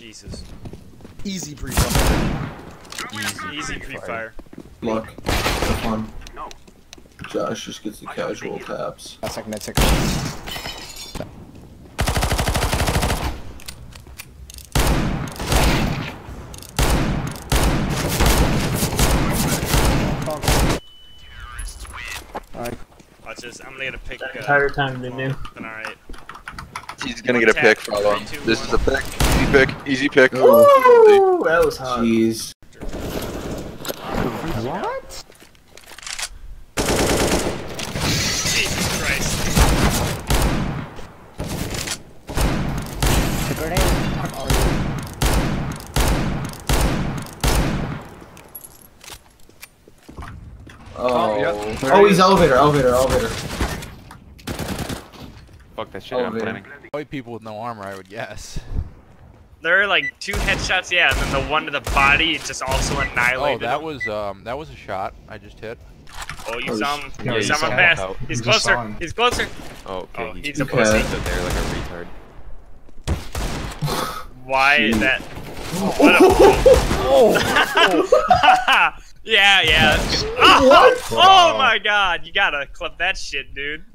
Jesus. Easy pre-fire. Easy pre-fire. Luck. Have fun. Josh just gets the casual taps. That's like mid-6. Alright. Watch this. I'm gonna get a pick. Entire time, didn't you? Alright. He's gonna get a pick, follow him. This is a pick. Easy pick. Easy pick. Ooh, that was hot. Jeez. What? Jesus Christ. The grenade. Oh. Yep. Oh, he's elevator. Fuck that shit, I'm Elevator. planning. White people with no armor, I would guess. There are like 2 headshots, yeah, and then the one to the body it just also Oh, annihilated. that was a shot I just hit. Oh, you saw him. Yeah, You you saw saw him him fast. out. He's You just saw closer. him. He's closer. Oh, okay. Oh, He he's just a pussy. stood there like a retard. Why Jeez. that? What a... yeah. Oh, What? oh my God! You gotta clip that shit, dude.